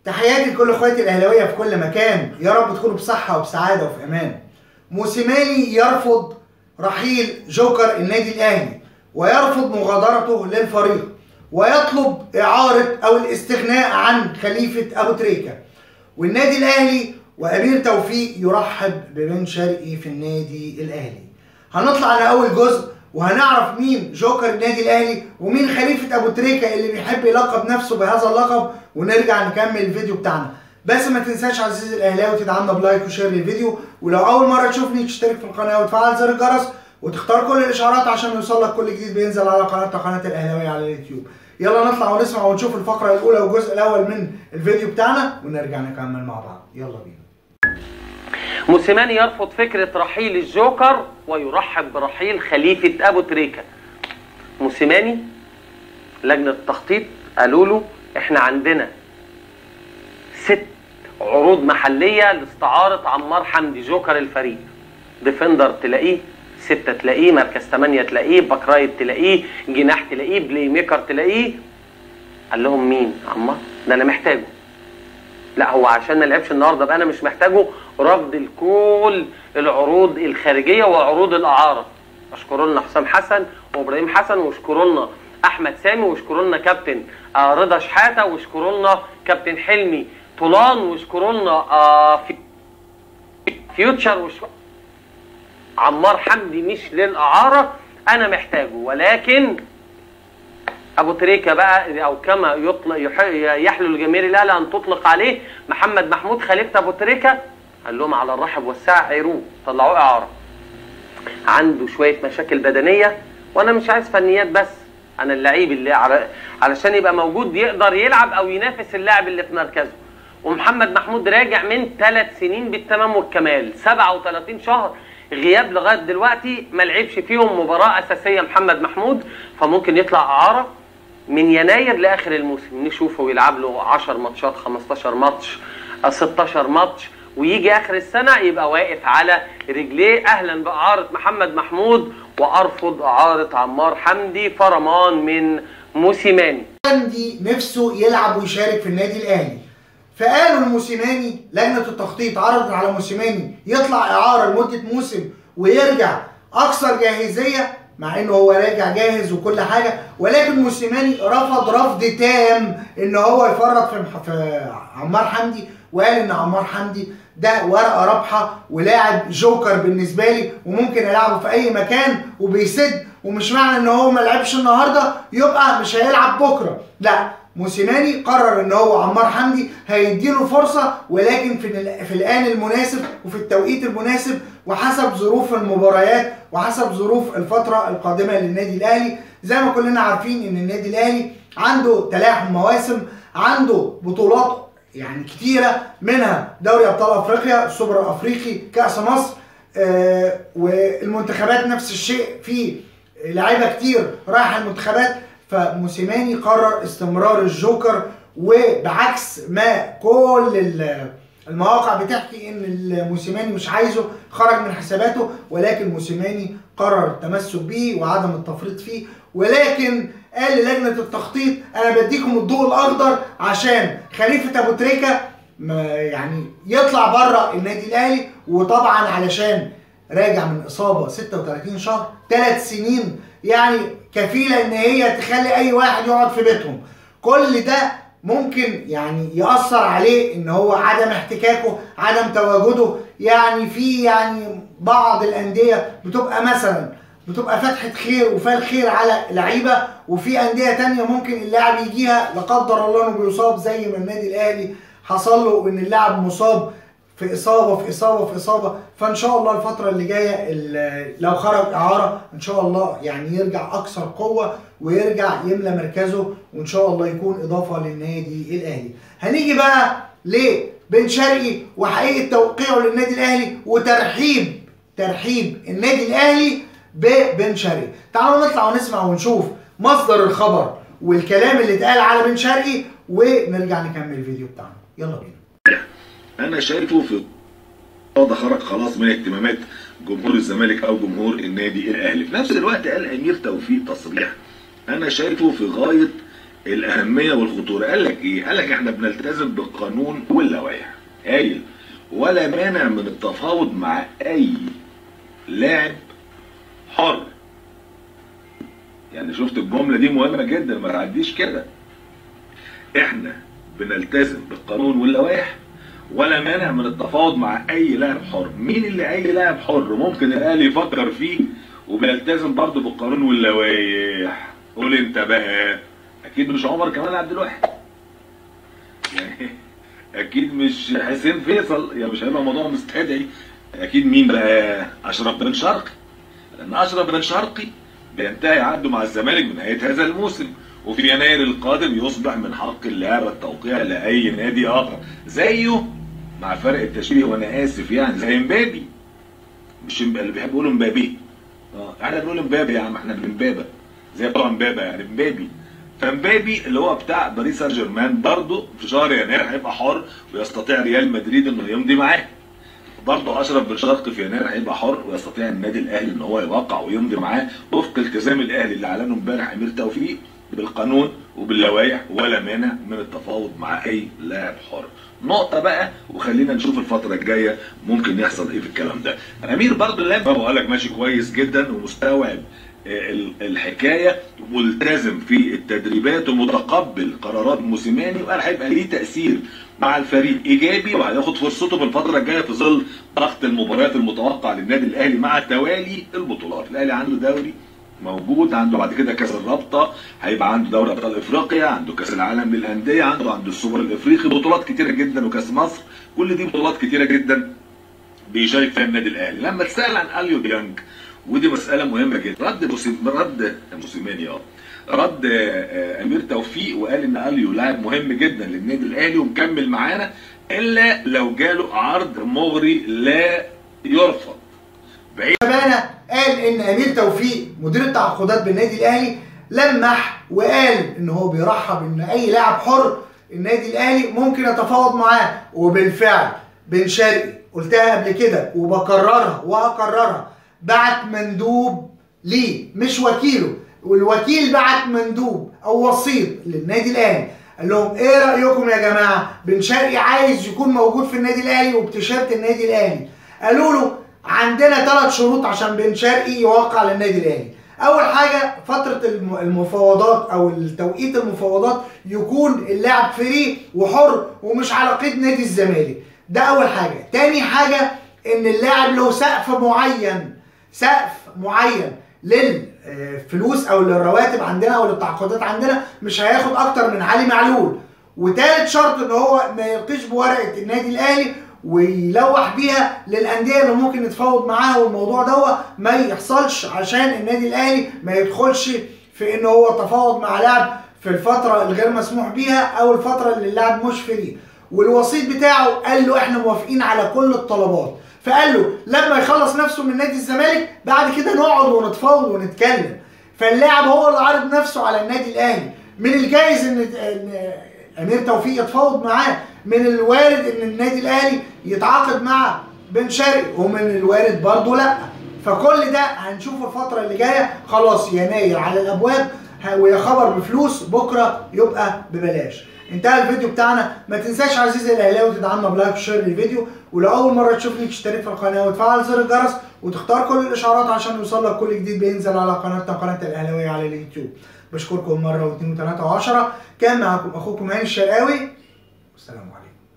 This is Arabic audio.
تحياتي لكل اخواتي الاهلاويه في كل مكان، يا رب تكونوا بصحه وبسعاده وفي امان. موسيماني يرفض رحيل جوكر النادي الاهلي ويرفض مغادرته للفريق ويطلب اعاره او الاستغناء عن خليفه ابو تريكه، والنادي الاهلي وامير توفيق يرحب ببن شرقي في النادي الاهلي. هنطلع على اول جزء وهنعرف مين جوكر النادي الاهلي ومين خليفه ابو تريكه اللي بيحب يلقب نفسه بهذا اللقب، ونرجع نكمل الفيديو بتاعنا. بس ما تنساش عزيزي الاهلاوي تدعمنا بلايك وشير للفيديو، ولو اول مره تشوفني تشترك في القناه وتفعل زر الجرس وتختار كل الاشعارات عشان يوصلك كل جديد بينزل على قناه الاهلاويه على اليوتيوب. يلا نطلع ونسمع ونشوف الفقره الاولى والجزء الاول من الفيديو بتاعنا ونرجع نكمل مع بعض. يلا بينا. موسيماني يرفض فكرة رحيل الجوكر ويرحب برحيل خليفة أبو تريكة. موسيماني لجنة التخطيط قالوا له احنا عندنا 6 عروض محلية لاستعارة عمار حمدي جوكر الفريق. ديفندر تلاقيه، 6 تلاقيه، مركز 8 تلاقيه، باك رايت تلاقيه، جناح تلاقيه، بلاي ميكر تلاقيه. قال لهم مين؟ عمار ده انا محتاجه. لا هو عشان ما لعبش النهارده بقى انا مش محتاجه. رفض لكل العروض الخارجيه وعروض الاعاره. اشكروا لنا حسام حسن وابراهيم حسن، واشكروا لنا احمد سامي، واشكروا لنا كابتن رضا شحاته، واشكروا لنا كابتن حلمي طولان، واشكروا لنا فيوتشر، عمار حمدي مش للاعاره، انا محتاجه. ولكن ابو تريكه بقى، او كما يطلق يحلو الجماهير الاهلي ان تطلق عليه محمد محمود خليفه ابو تريكه، قال لهم على الرحب والسعه عيروه، طلعوه اعاره. عنده شويه مشاكل بدنيه، وانا مش عايز فنيات بس، انا اللعيب اللي علشان يبقى موجود يقدر يلعب او ينافس اللاعب اللي في مركزه. ومحمد محمود راجع من 3 سنين بالتمام والكمال، 37 شهر غياب لغايه دلوقتي ما لعبش فيهم مباراه اساسيه محمد محمود، فممكن يطلع اعاره من يناير لاخر الموسم، نشوفه يلعب له 10 ماتشات، 15 ماتش، 16 ماتش، ويجي اخر السنه يبقى واقف على رجليه. اهلا باعاره محمد محمود وارفض اعاره عمار حمدي، فرمان من موسيماني. حمدي نفسه يلعب ويشارك في النادي الاهلي، فقالوا لموسيماني، لجنه التخطيط عرضت على موسيماني يطلع اعاره لمده موسم ويرجع اكثر جاهزيه، مع انه هو راجع جاهز وكل حاجه، ولكن موسيماني رفض تام ان هو يفرط في عمار حمدي، وقال ان عمار حمدي ده ورقه رابحه ولاعب جوكر بالنسبه لي وممكن العبه في اي مكان وبيسد، ومش معنى ان هو ما لعبش النهارده يبقى مش هيلعب بكره. لا، موسيماني قرر ان هو عمار حمدي هيديله فرصه، ولكن في الان المناسب وفي التوقيت المناسب وحسب ظروف المباريات وحسب ظروف الفتره القادمه للنادي الاهلي. زي ما كلنا عارفين ان النادي الاهلي عنده تلاحم مواسم، عنده بطولات يعني كتيره، منها دوري ابطال افريقيا، السوبر الافريقي، كاس مصر، والمنتخبات نفس الشيء، في لعيبه كتير رايحه المنتخبات. فموسيماني قرر استمرار الجوكر، وبعكس ما كل المواقع بتحكي ان موسيماني مش عايزه، خرج من حساباته، ولكن موسيماني قرر التمسك بيه وعدم التفريط فيه. ولكن قال للجنه التخطيط انا بديكم الضوء الاخضر عشان خليفه ابو تريكه يعني يطلع بره النادي الاهلي، وطبعا علشان راجع من اصابه 36 شهر، 3 سنين يعني كفيله ان هي تخلي اي واحد يقعد في بيتهم. كل ده ممكن يعني يأثر عليه ان هو عدم احتكاكه، عدم تواجده، يعني في بعض الانديه بتبقى فتحه خير وفال خير على لعيبه، وفي انديه تانيه ممكن اللاعب يجيها لا قدر الله انه بيصاب، زي ما النادي الاهلي حصل له ان اللاعب مصاب في اصابه. فان شاء الله الفتره اللي جايه لو خرج اعاره ان شاء الله يعني يرجع اكثر قوه ويرجع يملى مركزه، وان شاء الله يكون اضافه للنادي الاهلي. هنيجي بقى لبن شرقي وحقيقه توقيعه للنادي الاهلي وترحيب النادي الاهلي ببن شرقي. تعالوا نطلع ونسمع ونشوف مصدر الخبر والكلام اللي اتقال على بن شرقي ونرجع نكمل الفيديو بتاعنا. يلا بينا. انا شايفه في ده خرج خلاص من اهتمامات جمهور الزمالك او جمهور النادي الاهلي. في نفس الوقت قال امير توفيق تصريح انا شايفه في غايه الاهميه والخطوره. قال لك ايه؟ قال لك احنا بنلتزم بالقانون واللوائح، قايل ولا مانع من التفاوض مع اي لاعب حر. يعني شفت الجمله دي مهمه جدا، ما تعديش كده. احنا بنلتزم بالقانون واللوائح ولا مانع من التفاوض مع اي لاعب حر. مين اللي اي لاعب حر ممكن الاهلي يفكر فيه وبيلتزم برضه بالقانون واللوائح؟ قول انت بقى. اكيد مش عمر كمال عبد الواحد، يعني اكيد مش حسين فيصل، يعني مش هيبقى موضوع مستدعي. اكيد مين بقى؟ اشرف بن شرقي، لان اشرف بن شرقي بينتهي عقده مع الزمالك بنهايه هذا الموسم، وفي يناير القادم يصبح من حق اللاعب التوقيع لاي نادي اخر، زيه مع فرق التشبيه، وانا اسف يعني زي مبابي. مش اللي بيحب يقولوا مبابي، احنا بنقول مبابي يا عم، احنا بنبابا زي بتوع مبابا يعني مبابي. فمبابي اللي هو بتاع باريس سان جيرمان برضه في شهر يناير هيبقى حر ويستطيع ريال مدريد انه يمضي معاه. برضه اشرف بن شرقي في يناير هيبقى حر ويستطيع النادي الاهلي ان هو يوقع ويمضي معاه وفق التزام الاهلي اللي اعلنه امبارح امير توفيق بالقانون وباللوائح، ولا مانع من التفاوض مع اي لاعب حر. نقطه بقى، وخلينا نشوف الفتره الجايه ممكن يحصل ايه في الكلام ده. امير برضه اللي قال لك ماشي كويس جدا ومستوعب الحكايه، ملتزم في التدريبات ومتقبل قرارات موسيماني، وقال هيبقى ليه تاثير مع الفريق ايجابي وهياخد فرصته في الفتره الجايه في ظل ضغط المباريات المتوقع للنادي الاهلي مع توالي البطولات. الاهلي عنده دوري موجود، عنده بعد كده كاس الرابطه، هيبقى عنده دوري ابطال افريقيا، عنده كاس العالم للانديه، عنده السوبر الافريقي، بطولات كتيره جدا، وكاس مصر. كل دي بطولات كتيره جدا بيشارك فيها النادي الاهلي. لما اتسال عن اليو ديانج، ودي مساله مهمه جدا، رد موسيماني رد امير توفيق وقال ان اليو لاعب مهم جدا للنادي الاهلي ومكمل معانا الا لو جاله عرض مغري لا يرفض. شبانه قال ان امير توفيق مدير التعاقدات بالنادي الاهلي لمح وقال ان هو بيرحب ان اي لاعب حر النادي الاهلي ممكن يتفاوض معاه، وبالفعل بن شرقي قلتها قبل كده وبكررها وهكررها، بعت مندوب ليه مش وكيله، والوكيل بعت مندوب او وسيط للنادي الاهلي قال لهم ايه رايكم يا جماعه؟ بن شرقي عايز يكون موجود في النادي الاهلي وبتيشيرت النادي الاهلي. قالوا له عندنا 3 شروط عشان بن شرقي يوقع للنادي الاهلي. اول حاجه فتره المفاوضات او التوقيت المفاوضات يكون اللاعب فري وحر ومش على قيد نادي الزمالك، ده اول حاجه. تاني حاجه ان اللاعب له سقف معين للفلوس او للرواتب عندنا او للتعاقدات عندنا، مش هياخد اكتر من علي معلول. وتالت شرط ان هو ما يلقيش بورقه النادي الاهلي ويلوح بيها للانديه اللي ممكن يتفاوض معاها، والموضوع ده ما يحصلش عشان النادي الاهلي ما يدخلش في ان هو تفاوض مع لاعب في الفتره الغير مسموح بيها او الفتره اللي اللاعب مش فري. والوسيط بتاعه قال له احنا موافقين على كل الطلبات، فقال له لما يخلص نفسه من نادي الزمالك بعد كده نقعد ونتفاوض ونتكلم. فاللاعب هو اللي عارض نفسه على النادي الاهلي. من الجايز ان امير توفيق يتفاوض معاه، من الوارد ان النادي الاهلي يتعاقد مع بن شرقي، ومن الوارد برضه لا. فكل ده هنشوفه الفتره اللي جايه. خلاص يناير على الابواب، ويا خبر بفلوس بكره يبقى ببلاش. انتهى الفيديو بتاعنا. ما تنساش عزيزي الاهلاوي تدعمنا بلايك وشير للفيديو، ولو اول مره تشوفني تشترك في القناه وتفعل زر الجرس وتختار كل الاشعارات عشان يوصلك كل جديد بينزل على قناتنا قناه الاهلاويه على اليوتيوب. بشكركم مره واثنين وثلاثه وعشرة. كان معكم اخوكم هاني الشرقاوي، والسلام عليكم.